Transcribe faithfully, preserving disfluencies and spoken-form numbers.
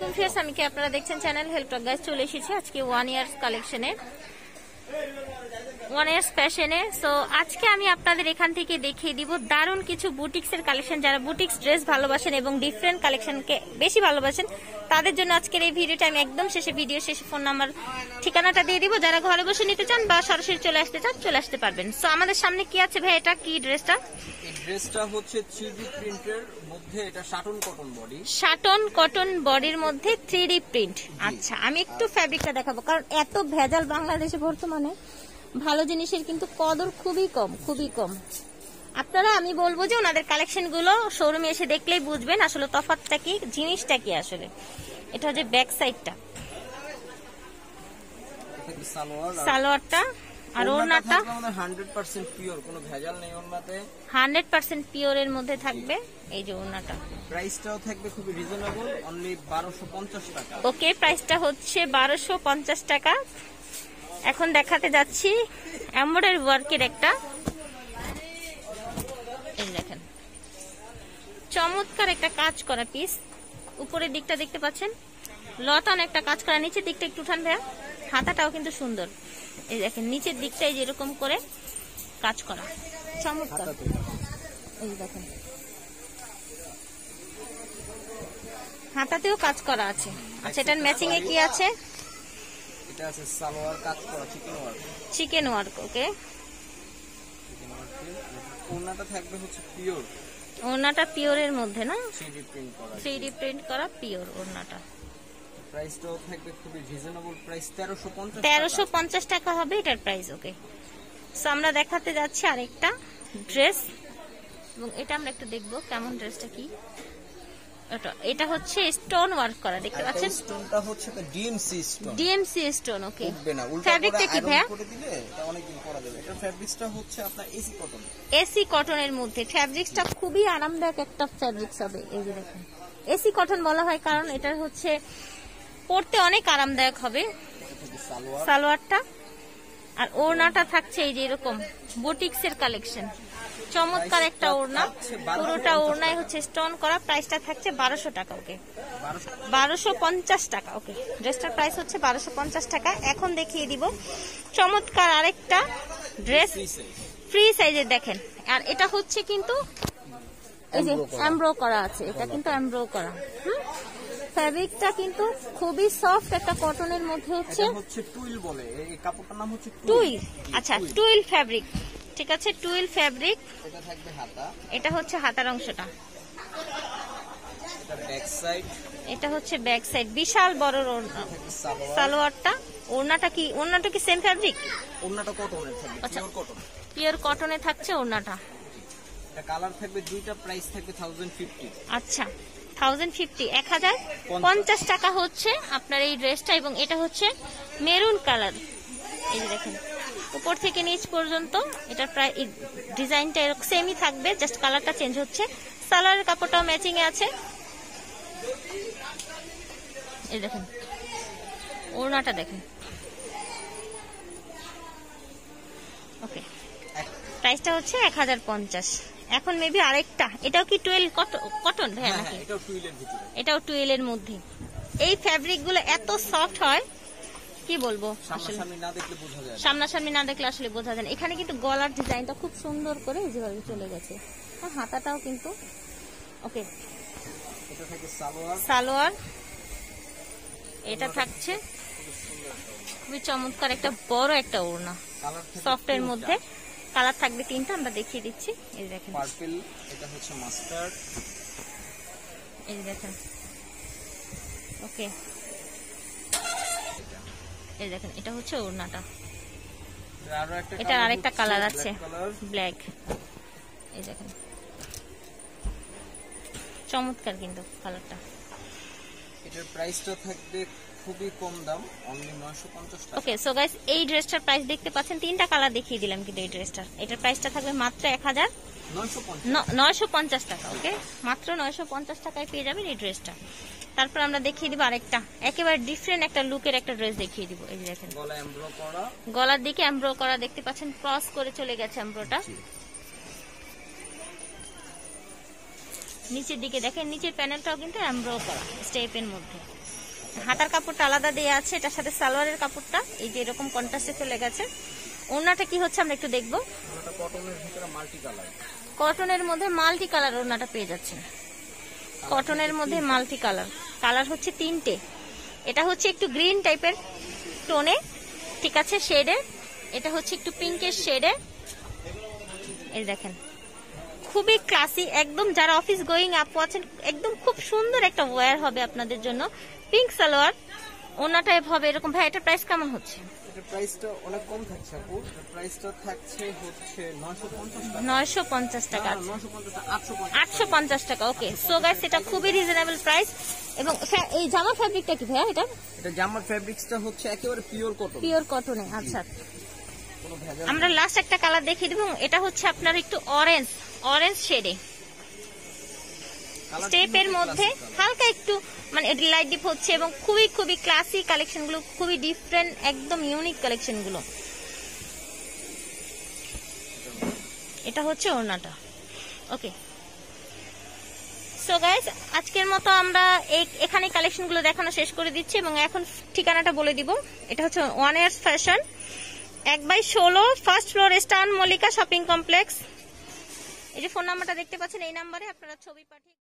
আলাইকুম ফিয়ার্স, আমি কি আপনারা দেখছেন চ্যানেল হেল্প টক গাইস। চলে এসেছি আজকে ওয়ান ইয়ার্স কালেকশনে, ওয়ান ইয়ার্স ফ্যাশনে। সো আজকে আমি আপনাদের এখান থেকে দেখিয়ে দিব দারুণ কিছু বুটিক্স এর কালেকশন। যারা বুটিক্স ড্রেস ভালোবাসেন এবং ডিফারেন্ট কালেকশনকে বেশি ভালোবাসেন তাদের জন্য আজকের এই ভিডিওটা আমি একদম শেষে ভিডিও শেষে ফোন নাম্বার ঠিকানাটা দিয়ে দিব। যারা ঘরে বসে নিতে চান বা সরাসরি চলে আসতে চান চলে আসতে পারবেন। সো আমাদের সামনে কি আছে ভাই, এটা কি ড্রেসটা? এই ড্রেসটা হচ্ছে থ্রি ডি প্রিন্টের মধ্যে, এটা satin cotton body, satin cotton বডির মধ্যে থ্রি ডি প্রিন্ট। আচ্ছা, আমি একটু ফ্যাব্রিকটা দেখাবো, কারণ এত ভেজাল বাংলাদেশে বর্তমানে ভালো জিনিসের কিন্তু কদর খুবই কম, খুবই কম। আপনারা আমি বলবো যে ওনাদের কালেকশন গুলো শোরুমে এসে দেখলেই বুঝবেন আসলে তফাৎটা কি, জিনিসটা কি আসলে। এটা হচ্ছে ব্যাক সাইডটা, সালোয়ারটা আর ওড়নাটা হান্ড্রেড পার্সেন্ট পিওর, কোনো ভেজাল নেই ওড়নাতে, হান্ড্রেড পার্সেন্ট পিওরের মধ্যে থাকবে। এই যে ওড়নাটা, প্রাইসটাও থাকবে খুবই রিজনেবল, অনলি বারোশো পঞ্চাশ টাকা। ওকে, প্রাইসটা হচ্ছে বারোশো পঞ্চাশ টাকা। এখন দেখাতে যাচ্ছি এমব্রয়ডারি ওয়ার্কের একটা, এই দেখেন চমৎকার একটা কাজ করা পিস। উপরের দিকটা দেখতে পাচ্ছেন লতান একটা কাজ করা, নিচের দিকটা একটু উঠান ভাইয়া, হাতাটাও কিন্তু সুন্দর। এই দেখেন নিচের দিকটাই যেরকম করে কাজ করা, চমৎকার। এই দেখেন হাতাতেও কাজ করা আছে। আচ্ছা, এটার ম্যাচিং এ কি আছে? এটা আছে সালোয়ার কাজ করা chikan work, chikan work. Okay, ওড়নাটা থাকবে হচ্ছে পিওর, ওড়নাটা পিওরের মধ্যে না, থ্রি ডি প্রিন্ট করা, থ্রি ডি প্রিন্ট করা পিওর ওড়নাটা। প্রাইসটাও থাকবে খুবই রিজনেবল প্রাইস, তেরোশো পঞ্চাশ তেরোশো পঞ্চাশ টাকা হবে এটার প্রাইস। ওকে, সো আমরা দেখাতে যাচ্ছি আরেকটা ড্রেস, এবং এটা আমরা একটু দেখবো কেমন ড্রেসটা কি। এটা এটা হচ্ছে স্টোন ওয়ার্ক করা, দেখতে পাচ্ছেন স্টোনটা হচ্ছে DMC stone, DMC stone. Okay, উঠবে না, উল্টা ফ্যাব্রিকটা কি ভাইয়া? করে দিলে এটা অনেক দিন পরা যাবে। এটা ফ্যাব্রিকটা হচ্ছে আপনার এসি কটন, এসি কটনের মধ্যে ফ্যাব্রিকটা খুবই আরামদায়ক একটা ফ্যাব্রিক্স হবে। এই যে দেখেন এসি কটন বলা হয় কারণ এটা হচ্ছে পরতে অনেক আরামদায়ক হবে। সালোয়ারটা আর ওড়নাটা থাকছে এই যে এরকম বুটিক্স এর কালেকশন, চমৎকার একটা ওড়না, পুরোটা ওড়নায় হচ্ছে স্টোন করা। প্রাইসটা থাকছে বারোশো টাকা। ওকে, বারোশো পঞ্চাশ টাকা। ওকে, ড্রেসটার প্রাইস হচ্ছে বারোশো পঞ্চাশ টাকা। এখন দেখিয়ে দিব চমৎকার আরেকটা ড্রেস, ফ্রি সাইজের দেখেন। আর এটা হচ্ছে কিন্তু এই যে এমব্রো করা আছে, এটা কিন্তু এমব্রো করা। হুম, ফ্যাব্রিকটা কিন্তু খুবই সফট একটা কটনের মধ্যে হচ্ছে, এটা হচ্ছে টুইল বলে, এই কাপড়টার নাম হচ্ছে টুইল। আচ্ছা, টুইল ফ্যাব্রিক, ঠিক আছে, টুইল ফ্যাব্রিক। এটা থাকবে হাতা, এটা হচ্ছে হাতার অংশটা, এটা ব্যাক সাইড, এটা হচ্ছে ব্যাক সাইড। বিশাল বড় ওড়না, সালোয়ারটা। ওড়নাটা কি, ওড়নাটা কি সেম ফ্যাব্রিক? ওড়নাটা কটনের থাকবে, আচ্ছা, পিওর কটন, পিওর কটনে থাকছে ওড়নাটা। এটা কালার থাকবে দুইটা, প্রাইস থাকবে থাউজেন্ড ফিফটি। আচ্ছা, থাউজেন্ড ফিফটি, এক হাজার পঞ্চাশ টাকা হচ্ছে আপনার এই ড্রেসটা। এবং এটা হচ্ছে মেরুন কালার, এই যে দেখেন উপর থেকে নিচ পর্যন্ত এটা প্রায় ডিজাইনটা এরকম সেমই থাকবে, জাস্ট কালারটা চেঞ্জ হচ্ছে। সালোয়ারের কাপড়টাও ম্যাচিং এ আছে। এই দেখেন ওড়নাটা দেখেন। ওকে, প্রাইসটা হচ্ছে এক হাজার পঞ্চাশ। এখন মেবি আরেকটা, এটাও কি টুয়েল কটন ভাইয়া নাকি? এটাও টুইলের ভিতরে, এটাও টুয়েলের মধ্যে। এই ফ্যাব্রিক গুলো এত সফট হয় কি বলবো, সামনাসামনি না দেখলে বোঝা যায় না, সামনাসামনি না দেখলে আসলে বোঝা যায় না। এখানে কিন্তু গলার ডিজাইনটা খুব সুন্দর করে যেভাবে চলে গেছে, আর হাতাটাও কিন্তু ওকে। এটা থাকে সালোয়ার, সালোয়ার এটা থাকছে খুবই চমৎকার একটা বড় একটা ওড়না, সফটের মধ্যে। কালার থাকবে তিনটা, আমরা দেখিয়ে দিচ্ছি। এই দেখেন পার্পল, এটা হচ্ছে মাস্টার্ড, এই দেখেন। ওকে, এই দেখেন এটা হচ্ছে ওড়নাটা। এটা আরেকটা কালার আছে ব্ল্যাক, এই দেখেন চমৎকার কিন্তু কালারটা। এটার প্রাইসটা থাকবে খুবই কম দাম, অনলি নয়শো পঞ্চাশ টাকা। ওকে, সো গাইস এই ড্রেসটার প্রাইস দেখতে পাচ্ছেন, তিনটা কালার দেখিয়ে দিলাম কিন্তু এই ড্রেসটার। এটার প্রাইসটা থাকবে মাত্র এক হাজার নয়শো পঞ্চাশ টাকা। ওকে, মাত্র নয়শো পঞ্চাশ টাকায় পেয়ে যাবেন এই ড্রেসটা। তারপর আমরা দেখিয়ে দিব আরেকটা একেবারে ডিফারেন্ট একটা লুকের একটা ড্রেস দেখিয়ে দিব। এই যে দেখেন গলা এমব্রো করা, গলার দিকে এমব্রো করা দেখতে পাচ্ছেন, ক্রস করে চলে গেছে এমব্রোটা। নিচের দিকে দেখেন, নিচের প্যানেলটাও কিন্তু এমব্রো করা স্টেপের মধ্যে। হাতার কাপড়টা আলাদা দেওয়া আছে, এটার সাথে সালোয়ারের কাপড়টা এই যে এরকম কন্ট্রাস্টে চলে গেছে। ওড়নাটা কি হচ্ছে আমরা একটু দেখবো। ওনাটা কটনের ভিতরে মাল্টি কালার, কটনের মধ্যে মাল্টি কালার ওড়নাটা পেয়ে যাচ্ছেন। কটনের মধ্যে মাল্টি কালার, কালার হচ্ছে তিনটে। এটা হচ্ছে একটু গ্রিন টাইপের টোনে, ঠিক আছে, শেডে। এটা হচ্ছে একটু পিঙ্কের শেডে। এই দেখেন খুবই ক্লাসি একদম, যারা অফিস গোয়িং আপু আছেন একদম খুব সুন্দর একটা ওয়্যার হবে আপনাদের জন্য। পিঙ্ক সালোয়ার, ওড়নাটা হবে এরকম। ভাই এটার প্রাইস কেমন হচ্ছে? এটার প্রাইসটা অনেক কম থাকছে আপু, এটার প্রাইসটা থাকছে হচ্ছে নয়শো পঞ্চাশ টাকা। নয়শো পঞ্চাশ টাকা, নয়শো পঞ্চাশ টাকা, আটশো পঞ্চাশ আটশো পঞ্চাশ টাকা। ওকে, সো গাইস এটা খুবই রিজনেবল প্রাইস। এবং এই জামা ফ্যাব্রিকটা কি ভাইয়া? এটা এটা জামার ফ্যাব্রিক্সটা হচ্ছে একেবারে পিওর কটন, পিওর কটনে। আচ্ছা, কোনো ভেজাল আমরা লাস্ট একটা কালার দেখিয়ে দিব। এটা হচ্ছে আপনার একটু অরেঞ্জ অরেঞ্জ শেডে, স্টেপের মধ্যে হালকা একটু মানে লাইট ডিপ হচ্ছে এবং খুবই খুবই ক্লাসি কালেকশন গুলো, খুবই ডিফারেন্ট একদম ইউনিক কালেকশন গুলো। এটা হচ্ছে ওড়নাটা। ওকে, সো গাইস আজকের মতো আমরা এই এখানে কালেকশন গুলো দেখানো শেষ করে দিচ্ছি এবং এখন ঠিকানাটা বলে দিব। এটা হচ্ছে ওয়ান ইয়ার্স ফ্যাশন, এক বাই ষোলো, ফার্স্ট ফ্লোর, স্টান মল্লিকা শপিং কমপ্লেক্স। এই যে ফোন নাম্বারটা দেখতে পাচ্ছেন, এই নাম্বারে আপনারা ছবি পাঠিয়ে